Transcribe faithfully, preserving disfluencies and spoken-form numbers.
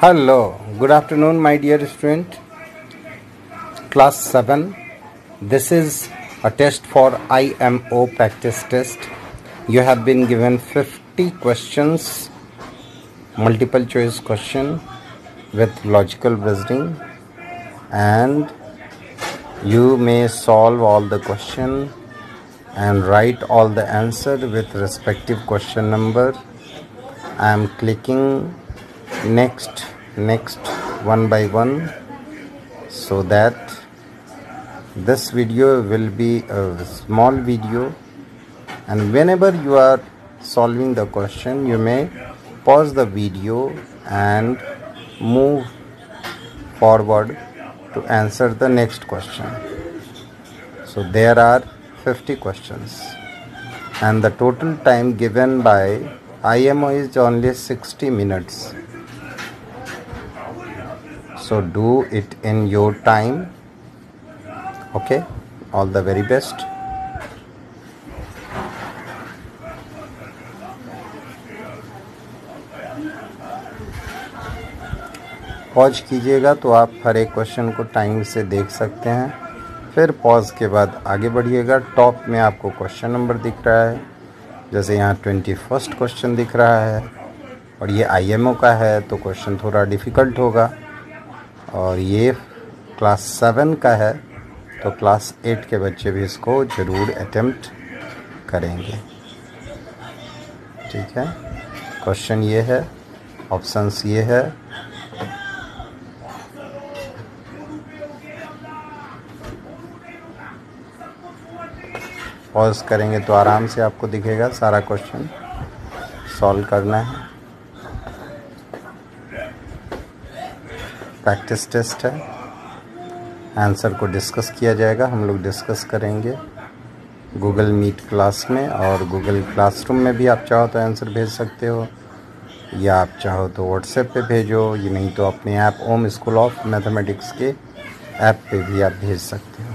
Hello, good afternoon, my dear student. Class seven. This is a test for I M O practice test. You have been given fifty questions, multiple choice question with logical reasoning, and you may solve all the question and write all the answer with respective question number. I am clicking next next one by one so that this video will be a small video, and whenever you are solving the question you may pause the video and move forward to answer the next question. So there are fifty questions and the total time given by I M O is only sixty minutes. So do it in your time. Okay, all the very best. Pause कीजिएगा तो आप हर एक question को time से देख सकते हैं, फिर पॉज के बाद आगे बढ़िएगा। टॉप में आपको क्वेश्चन नंबर दिख रहा है, जैसे यहाँ ट्वेंटी फर्स्ट क्वेश्चन दिख रहा है और ये आई एम ओ का है तो क्वेश्चन थोड़ा डिफ़िकल्ट होगा, और ये क्लास सेवन का है तो क्लास एट के बच्चे भी इसको ज़रूर अटेम्प्ट करेंगे। ठीक है, क्वेश्चन ये है, ऑप्शंस ये है। पॉज करेंगे तो आराम से आपको दिखेगा सारा क्वेश्चन सॉल्व करना है। प्रैक्टिस टेस्ट है, आंसर को डिस्कस किया जाएगा, हम लोग डिस्कस करेंगे गूगल मीट क्लास में, और गूगल क्लासरूम में भी आप चाहो तो आंसर भेज सकते हो, या आप चाहो तो व्हाट्सएप पे भेजो, ये नहीं तो अपने app Om school of mathematics के ऐप पे भी आप भेज सकते हो।